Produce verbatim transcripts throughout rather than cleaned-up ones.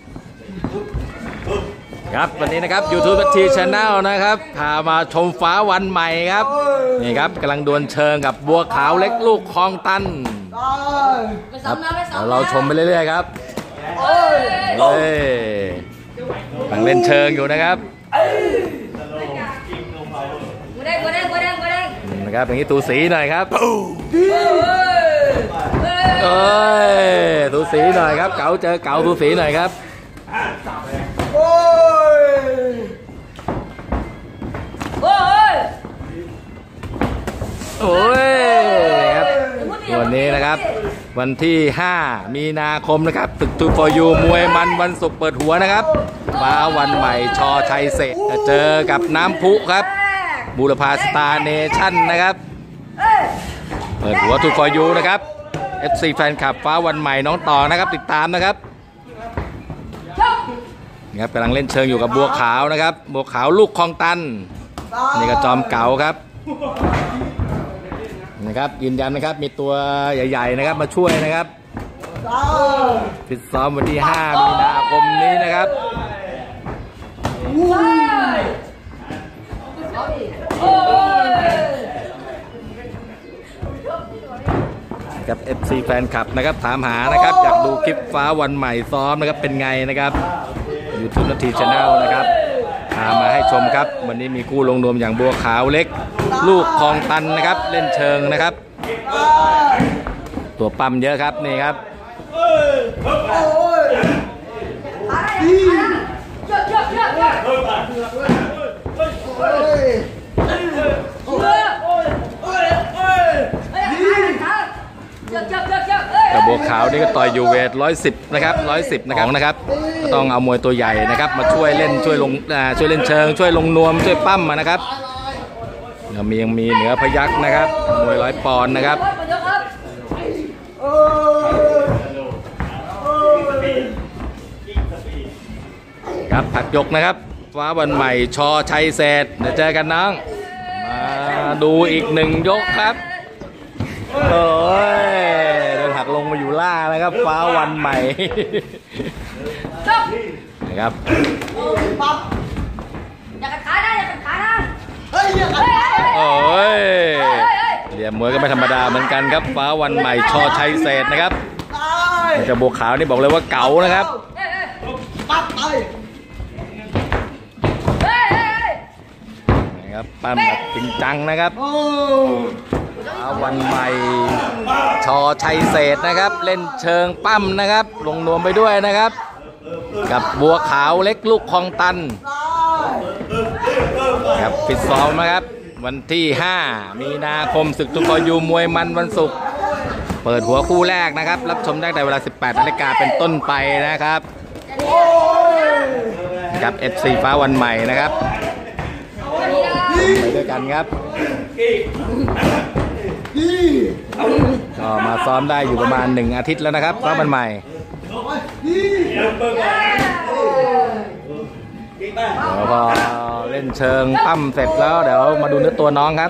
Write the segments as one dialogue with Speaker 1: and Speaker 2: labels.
Speaker 1: ครับวันนี้นะครับ ยูทูบ ที Channel นะครับพามาชมฟ้าวันใหม่ครับนี่ครับกำลังดวลเชิงกับบัวขาวเล็กลูกคลองตันครับเราชมไปเรื่อยๆครับเฮ้ยกำลังเล่นเชิงอยู่นะครับนะครับอย่างนี้ตูสีหน่อยครับเอ้ยตูสีหน่อยครับเก๋าเจอเก๋าตูสีหน่อยครับโอ้ยโอ้ยโอ้ยครับวันนี้นะครับวันที่ห้ามีนาคมนะครับตึกทูฟอร์ยูมวยมันวันศุกร์เปิดหัวนะครับฟ้าวันใหม่ชอชัยเสกจะเจอกับน้ำพุครับบูรพาสตาร์เนชั่นนะครับเปิดหัวทูฟอร์ยูนะครับ เอฟ ซี แฟนคลับฟ้าวันใหม่น้องต่อนะครับติดตามนะครับนี่ครับกำลังเล่นเชิงอยู่กับบัวขาวนะครับบัวขาวลูกคลองตันนี่ก็จอมเก๋าครับนะครับยืนยันนะครับมีตัวใหญ่ๆนะครับมาช่วยนะครับฟิตซ้อมวันที่ห้ามีนาคมนี้นะครับกับ เอฟ ซี แฟนคลับนะครับถามหานะครับอยากดูคลิปฟ้าวันใหม่ซ้อมนะครับเป็นไงนะครับ ยูทูบ ที Channel นะครับพามาให้ชมครับวันนี้มีคู่ลงนวมอย่างบัวขาวเล็กลูกคลองตันนะครับเล่นเชิงนะครับตัวปั๊มเยอะครับนี่ครับแต่บัวขาวนี่ก็ต่อยอยู่เวทร้อยสิบนะครับร้อยสิบนะครับนะครับก็ต้องเอามวยตัวใหญ่นะครับมาช่วยเล่นช่วยลงช่วยเล่นเชิงช่วยลงนวมช่วยปั้มมานะครับแล้วมียังมีเหนือพยัคฆ์นะครับมวยร้อยปอนด์นะครับครับผักยกนะครับฟ้าวันใหม่ชอชัยเศษเดี๋ยวเจอกันน้องมาดูอีกหนึ่งยกครับโอ้ยเดินหักลงมาอยู่ล่านะครับฟ้าวันใหม่นะครับ
Speaker 2: อย่ากัดขานะอย่ากัดขานะ
Speaker 1: โอ้ยเหลี่ยมมวยก็ไม่ธรรมดาเหมือนกันครับฟ้าวันใหม่ชอชัยเศษนะครับจะบัวขาวนี่บอกเลยว่าเก๋านะครับนะครับปั้มแบบจริงจังนะครับวันใหม่ชอชัยเศษนะครับเล่นเชิงปั้มนะครับลงนวมไปด้วยนะครับกับบัวขาวเล็กลูกคลองตันครับฟิตซ้อมนะครับวันที่ห้ามีนาคมศึกทูฟอร์ยูมวยมันวันศุกร์เปิดหัวคู่แรกนะครับรับชมได้ในเวลา สิบแปดนาฬิกาเป็นต้นไปนะครับกับ เอฟ ซี ฟ้าวันใหม่นะครับไปด้วยกันครับก็มาซ้อมได้อยู่ประมาณหนึ่งอาทิตย์แล้วนะครับฟ้าวันใหม่เดี๋ยวพอเล่นเชิงปั้มเสร็จแล้วเดี๋ยวมาดูเนื้อตัวน้องครับ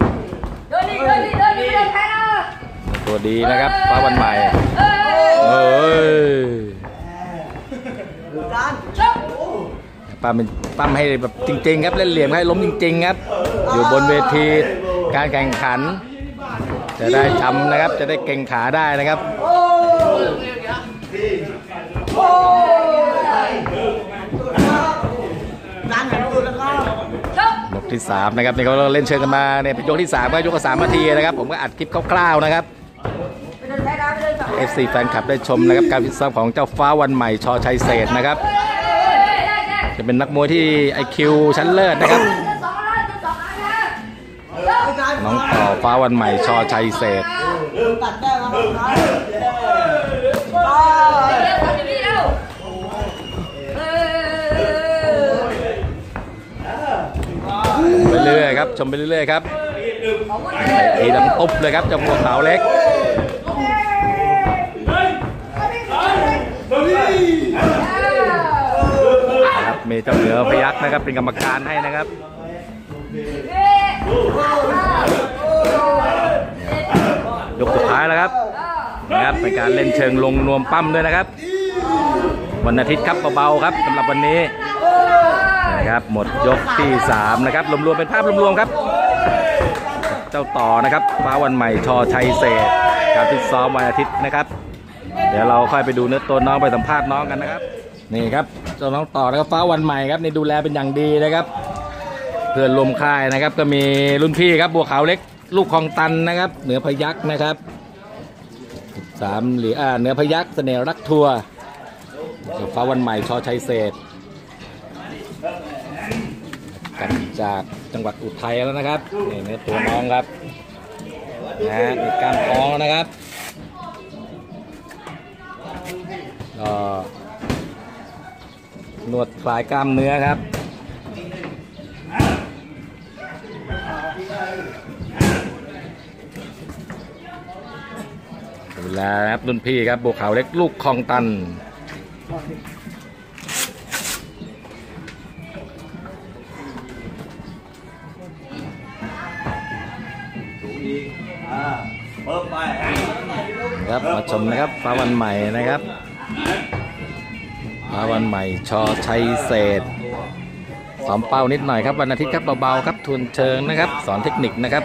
Speaker 1: ตัวดีนะครับฟ้าวันใหม่เอ้ยปั้มเป็นปั้มให้แบบจริงๆครับเล่นเหลี่ยมให้ล้มจริงๆครับอยู่บนเวทีการแข่งขันจะได้จำนะครับจะได้เก่งขาได้นะครับยกที่สามนะครับนี่เขาเล่นเชิงกันมาเนี่ยเป็นยกที่สามก็ยกละสามนาทีนะครับผมก็อัดคลิปคร่าวๆนะครับ เอฟ ซี แฟนคลับได้ชมนะครับการฟิตซ้อมของเจ้าฟ้าวันใหม่ชอชัยเศษนะครับจะเป็นนักมวยที่ ไอ คิว ชั้นเลิศนะครับน้องต่อฟ้าวันใหม่ชอชัยเศษไปเรื่อยครับชมไปเรื่อยครับไอ้ดำตุ๊บเลยครับเจ้าบัวขาวเล็กครับมีเจ้าเหนือพยัคฆ์นะครับเป็นกรรมการให้นะครับยกสุดท้ายแล้วครับนะครับเป็นการเล่นเชิงลงนวมปั้มด้วยนะครับวันอาทิตย์ครับเบาๆครับสำหรับวันนี้นะครับหมดยกที่สามนะครับรวมๆเป็นภาพรวมๆครับเจ้าต่อนะครับฟ้าวันใหม่ชอชัยเศษการฟิตซ้อมวันอาทิตย์นะครับเดี๋ยวเราค่อยไปดูเนื้อตัวน้องไปสัมภาษณ์น้องกันนะครับนี่ครับเจ้าน้องต่อนะครับฟ้าวันใหม่ครับนี่ดูแลเป็นอย่างดีนะครับเพื่อนลมค่ายนะครับก็มีรุ่นพี่ครับบัวขาวเล็กลูกคลองตันนะครับเหนือพยัคฆ์นะครับสามหรืออ่าเหนือพยัคฆ์เสน่ห์รักทัวร์ฟ้าวันใหม่ชอชัยเศษกลับจากจังหวัดอุทัยแล้วนะครับนี่เนื้อตัวน้องครับนะมีการท้องนะครับก็นวดคลายกล้ามเนื้อครับเวลาครับรุ่นพี่ครับบัวขาวเล็กลูกคลองตันครับมาชมนะครับฟ้าวันใหม่นะครับฟ้าวันใหม่ชอชัยเศษสอนเป้านิดหน่อยครับวันอาทิตย์ครับเบาๆครับทุนเชิงนะครับสอนเทคนิคนะครับ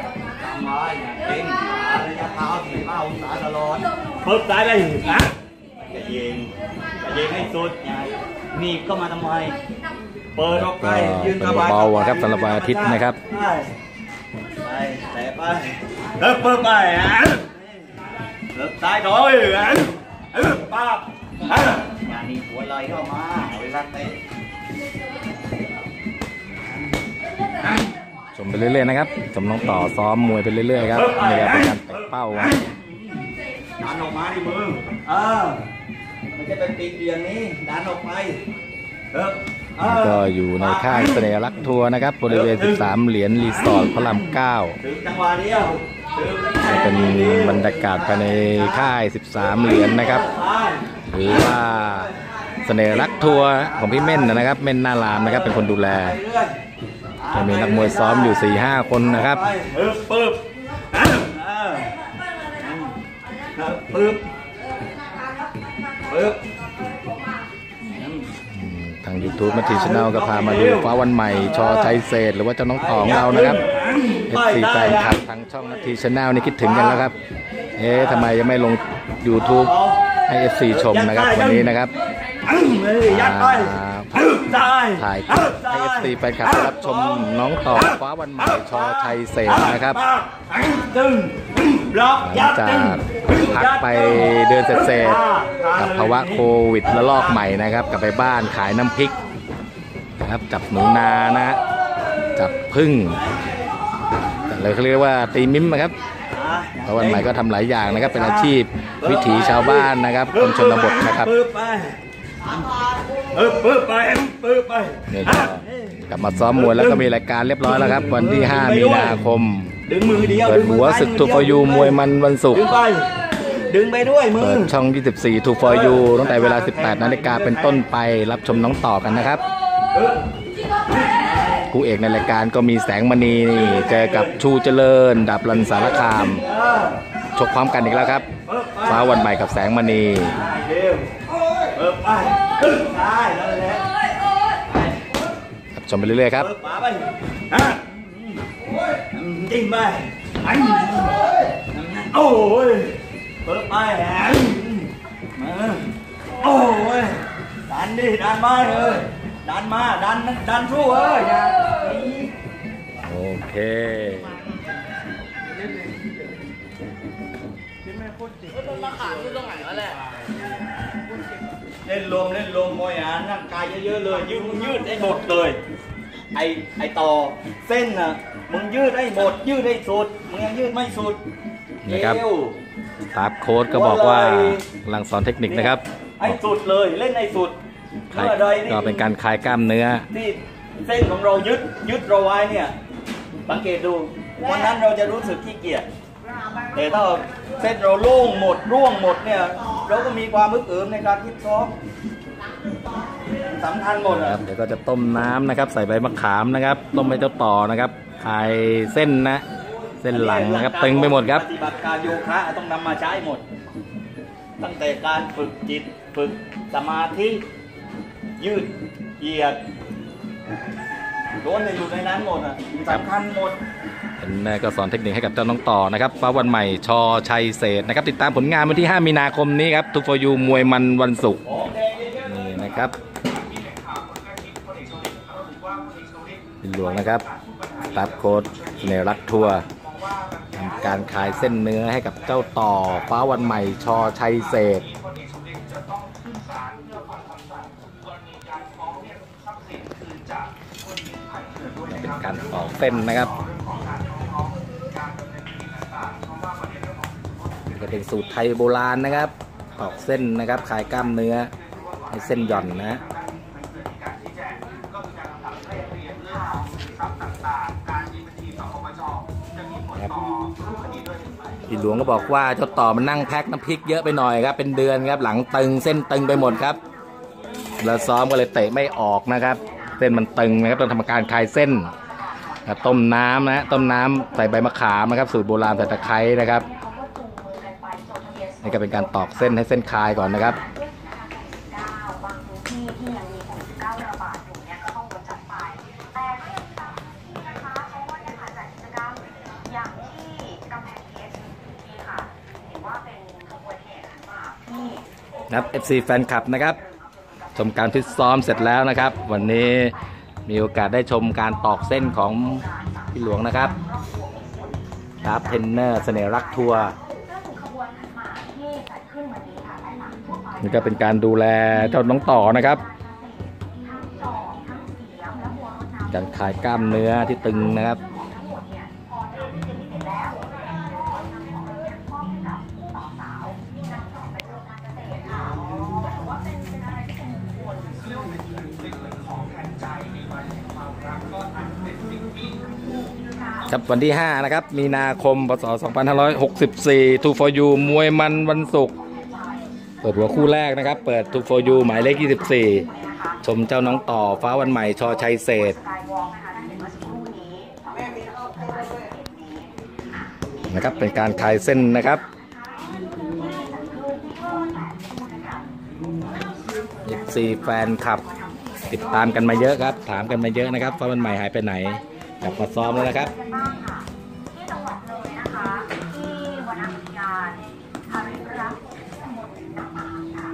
Speaker 3: เปิดได้เลยนะจะเย็นจะเย็นให้สุดนี่ก็มาทำไมเปิดออกไปยืนเบา
Speaker 1: ๆครับสำหรับวันอาทิตย์นะครับ
Speaker 3: ไปแต่ไปเลิกเปิดไปอ่ะเลิกตายถอยอ่ะป้างานนี้หัวไหลเข้ามาเวลาเตะ
Speaker 1: ชมไปเรื่อยๆนะครับชมน้องต่อซ้อมมวยไปเรื่อยๆครับนี่ครับเป็นการเตะเป้าครับ
Speaker 3: ดันออกมาดิมือเออไม่ใช่เป็นตีเดียงนี้ดันออกไป
Speaker 1: ก็อยู่ในค่ายเสน่ห์รักทัวร์นะครับบริเวณสิบสามเหรียญรีสอร์ทพระรามเก้าเป็นบรรยากาศภายในค่ายสิบสามเหรียญนะครับหรือว่าเสน่ห์รักทัวร์ของพี่เม่นนะครับเม่นหน้ารามนะครับเป็นคนดูแลจะมีนักมวยซ้อมอยู่ สี่ห้า คนนะครับ
Speaker 3: ปึ๊บปึ๊บปึ๊บปึ๊บ
Speaker 1: ทาง ยูทูบ มัทที ชาแนลก็พามาดูฟ้าวันใหม่ชอชัยเศษหรือว่าเจ้าน้องต่อของเรานะครับ เอฟ ซี แฟนคลับทางช่อง มัทที ชาแนลนี่คิดถึงกันแล้วครับเอ๊ะทำไมยังไม่ลง ยูทูบ ให้ เอฟ ซี ชมนะครับวันนี้นะครับถ่ายให้ เอฟ ซี แฟนคลับรับชมน้องต่อฟ้าวันใหม่ชอชัยเศษนะครับหลังจากพักไปเดือนเศษกับภาวะโควิดระลอกใหม่นะครับกลับไปบ้านขายน้ำพริกนะครับจับหนูนานะจับพึ่งเลยเขาเรียกว่าตีมิ้มนะครับเพราะวันใหม่ก็ทำหลายอย่างนะครับเป็นอาชีพวิถีชาวบ้านนะครับคนชนบทนะครับนี่ก็กลับมาซ้อมมวยแล้วก็มีรายการเรียบร้อยแล้วครับวันที่ห้ามีนาคมเปิดหัวศึกทูฟอร์ยูมวยมันวันศุกร์
Speaker 3: ดึงไปด้วยมือ
Speaker 1: เปิดช่องยี่สิบสี่ ทู ฟอร์ ยู ตั้งแต่เวลา สิบแปด นาฬิกาเป็นต้นไปรับชมน้องต่อกันนะครับคู่เอกในรายการก็มีแสงมณีนี่เจอกับชูเจริญดาบรันสารคามชกพร้อมกันอีกแล้วครับฟ้าวันใหม่กับแสงมณีชมไปเรื่อยๆครับ
Speaker 3: ยิงไปโอ้ยเปิดไปมาโอ้ยดันดิดันมาเลยดันมาดันดันสู้เอ้ย
Speaker 1: โอเค
Speaker 3: เล่นลมเล่นลมมวยอ่ะร่างกายเยอะๆเลยยืดยืดให้หมดเลยไอไอต่อเส้นน่ะมึงยืดให้หมดยืดให้สุดมึงยังยืดไม่สุด
Speaker 1: นะครับสตาฟโค้ชก็บอกว่ากำลังสอนเทคนิคนะครับ
Speaker 3: ให้สุดเลยเล่นให้สุด
Speaker 1: ก็เป็นการคลายกล้ามเนื้อ
Speaker 3: ที่เส้นของเรายึดยึดเราไว้เนี่ยสังเกตดูวันนั้นเราจะรู้สึกขี้เกียจแต่ถ้าเส้นเราโล่งหมดร่วงหมดเนี่ยเราก็มีความอึดอัดในการคิดซ้อมสำคัญหมด
Speaker 1: ครับเดี๋ยวก็จะต้มน้ำนะครับใส่ใบมะขามนะครับต้มให้เจ้าต่อนะครับคลายเส้นนะเส้นหลังนะครับตึงไปหมดครับ
Speaker 3: ปฏิบัติการโยคะต้องนำมาใช้หมดตั้งแต่การฝึกจิตฝึกสมาธิฝยืดเหยียดโดนจะอยู่ในนั้นหมดอ่ะสำคัญหมด
Speaker 1: เป็นแม่ก็สอนเทคนิคให้กับเจ้าน้องต่อนะครับฟ้าวันใหม่ชอชัยเศรษฐ์นะครับติดตามผลงานวันที่ห้ามีนาคมนี้ครับทูฟอร์ยูมวยมันวันศุกร์นี่นะครับเป็นหลวงนะครับตัดโค้ดในรักทัวร์ทำการขายเส้นเนื้อให้กับเจ้าต่อฟ้าวันใหม่ชอชัยเศรษฐ์เป็นการตอกเส้นนะครับจะเป็นสูตรไทยโบราณนะครับตอกเส้นนะครับขายกล้ามเนื้อให้เส้นหย่อนนะพี่หลวงก็บอกว่าเจ้าต่อมันนั่งแพ็คน้ำพริกเยอะไปหน่อยครับเป็นเดือนครับหลังตึงเส้นตึงไปหมดครับแล้วซ้อมก็เลยเตะไม่ออกนะครับเส้นมันตึงนะครับต้องทำการคลายเส้นต้มน้ำนะต้มน้ำใส่ใบมะขามนะครับสูตรโบราณใส่ตะไคร้นะครับนี่ก็เป็นการตอกเส้นให้เส้นคลายก่อนนะครับนะครับ เอฟ ซี แฟนคลับนะครับชมการฟิตซ้อมเสร็จแล้วนะครับวันนี้มีโอกาสได้ชมการตอกเส้นของพี่หลวงนะครับครับเทรนเนอร์เสน่ห์รักทัวร์นี่ก็เป็นการดูแลเจ้าน้องต่อนะครับการคลายกล้ามเนื้อที่ตึงนะครับครับวันที่ห้านะครับมีนาคมพศสองพันห้าร้อยหกสิบสี่ ทู ฟอร์ ยู มวยมันวันศุกร์เปิดหัวคู่แรกนะครับเปิด ทู ฟอร์ ยู หมายเลขยี่สิบสี่ชมเจ้าน้องต่อฟ้าวันใหม่ชอชัยเศรษฐ์นะครับเป็นการคลายเส้นนะครับเอฟซีแฟนคลับติดตามกันมาเยอะครับถามกันมาเยอะนะครับฟ้าวันใหม่หายไปไหนกลับมาซ้อมแล้วนะครับที่จังหวัดเลยนะคะที่วรรณอุทยานฮาริรักษ์ตำบลน้ำปานค่ะ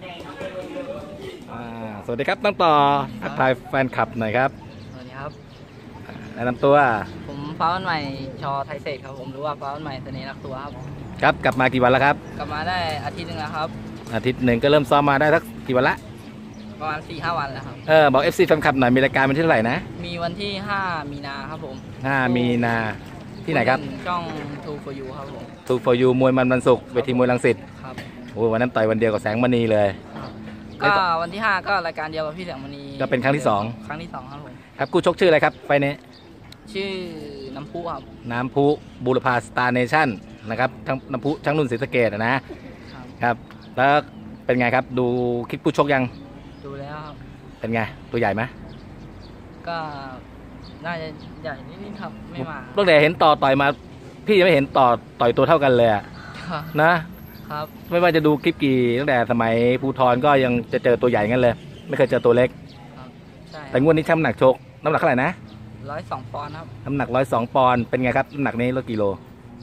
Speaker 1: สวัสดีครับน้องต่อทักทายแฟนคลับหน่อยครับ
Speaker 4: สวัสดีครับ
Speaker 1: แนะนำตัว
Speaker 4: ผมฟ้าวันใหม่ชอไทยเศรษฐ์ครับผมหรือว่าฟ้าวันใหม่เสน่ห์รักตัวครับ
Speaker 1: ครับกลับมากี่วันแล้วครับ
Speaker 4: กลับมาได้อาทิตย์หนึ่งแล้วครับ
Speaker 1: อาทิตย์หนึ่งก็เริ่มซ้อมมาได้สักกี่วันละ
Speaker 4: ประมาณ สี่ห้า วันแล้วครับ
Speaker 1: เออบอก เอฟ ซี แฟนคลับหน่อยมีรายการวันที่เท่าไหร่นะ
Speaker 4: มีวันที่ห้ามีนาครับผม
Speaker 1: ห้ามีนาที่ไหนครับ
Speaker 4: ช่อง ทู ฟอร์ ยู ครับผม
Speaker 1: ทู ฟอร์ ยู มวยมันวันศุกร์เวทีมวยรังสิต
Speaker 4: ครับ
Speaker 1: โอ้วันนั้นต่อยวันเดียวกับแสงมณีเลย
Speaker 4: ก็วันที่ห้าก็รายการเดียวกับพี่แสงมณี
Speaker 1: ก็เป็นครั้งที่สอง
Speaker 4: ครั้งที่สองครับผม
Speaker 1: ครับกู้ชกชื่ออะไรครับไฟนี้
Speaker 4: ชื่อน้ำพุครับ
Speaker 1: น้ำพุบูรพาสตาร์เนชั่นนะครับทั้งน้ำพุช่างนุ่นศรีสะเกษนะครับแล้วเป็นไงครับดูคลิปกู้ชกยัง
Speaker 4: ดูแล้วครับ
Speaker 1: เป็นไงตัวใหญ่ไหม
Speaker 4: ก็น่าจะใหญ่นิดๆครับไม่มา
Speaker 1: ตั้งแต่เห็นต่อต่อยมาพี่ยังไม่เห็นต่อต่อยตัวเท่ากันเลยนะครับไม่ว่าจะดูคลิปกี่ตั้งแต่สมัยภูทรก็ยังจะเจอตัวใหญ่งั้นเลยไม่เคยเจอตัวเล็ก
Speaker 4: ใช่
Speaker 1: แต่งวดนี้ช่างหนักชกน้ำหนักเท่าไหร่นะ
Speaker 4: ร้อยสองปอนด์ครับ
Speaker 1: น้ำหนักร้อยสองปอนด์เป็นไงครับน้ำหนักนี้ลดกี่โล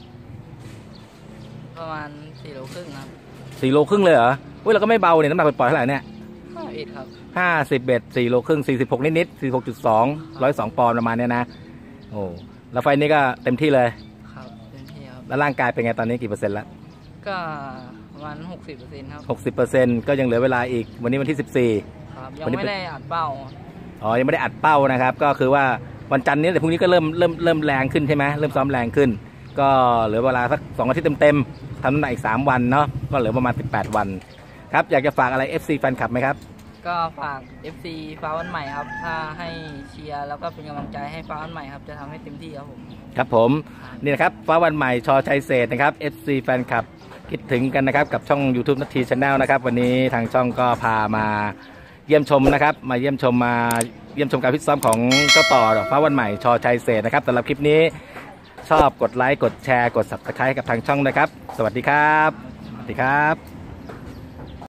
Speaker 4: ประมาณสี่โลครึ่งครับ
Speaker 1: สี่โลครึ่งเลยเหรอเว้ยเราก็ไม่เบาเนี่ยน้ำหนักปล่อยเท่าไหร่เนี่ย
Speaker 4: ห้าเอ็ดครับ
Speaker 1: ห้าสิบเอ็ดสี่โลครึ่งสี่สิบหกนิดๆสี่หกจุดสองร้อยสองปอนด์ประมาณนี้นะโอ้แล้วไฟนี้ก็เต็มที่เลย
Speaker 4: ครับเต็มที่ครับ
Speaker 1: แล้วร่างกายเป็นไงตอนนี้กี่เปอร์เซ็นต์แล้ว
Speaker 4: ก็ประมาณหกสิบเปอร์เซ็นต์ครับ
Speaker 1: หกสิบเปอร์เซ็นต์ก็ยังเหลือเวลาอีกวันนี้วันที่สิบสี่
Speaker 4: ครับยังไม่ได้อัดเป้า
Speaker 1: อ๋อยังไม่ได้อัดเป้านะครับก็คือว่าวันจันทร์นี้แต่พรุ่งนี้ก็เริ่มเริ่มเริ่มแรงขึ้นใช่ไหมเริ่มซ้อมแรงขึ้นก็เหลือเวลาสักสองอาทิตย์เต็มๆทำน้ำหนักอีกสามวันเนาะก็เหลือประมาณสิบแปดวันครับอยากจะฝากอะไร เอฟ ซี แฟนคลับไหมครับ
Speaker 4: ก็ฝาก เอฟ ซี ฟ้าวันใหม่ครับถ้าให้เชียร์แล้วก็เป็นกำลังใจให้ฟ้าวันใหม่ครับจะทำให้เต็มที่ครับผม
Speaker 1: ครับผมนี่นะครับฟ้าวันใหม่ชอชัยเศรษฐ์นะครับ เอฟ ซี แฟนคลับคิดถึงกันนะครับกับช่อง ยูทูบ นาที ชาแนลนะครับวันนี้ทางช่องก็พามาเยี่ยมชมนะครับมาเยี่ยมชมมาเยี่ยมชมการฟิตซ้อมของเจ้าต่อฟ้าวันใหม่ชอชัยเศรษฐ์นะครับสำหรับคลิปนี้ชอบกดไลค์กดแชร์กด ซับสไครบ์ กับทางช่องนะครับสวัสดีครับสวัสดีครับ